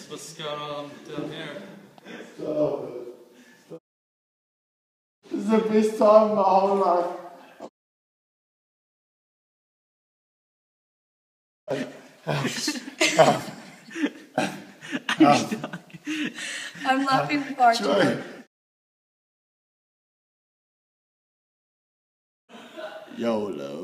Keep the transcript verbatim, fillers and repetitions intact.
what's going on down here? Stop it. Stop. This is the best time of my whole life. I'm laughing far too much. YOLO.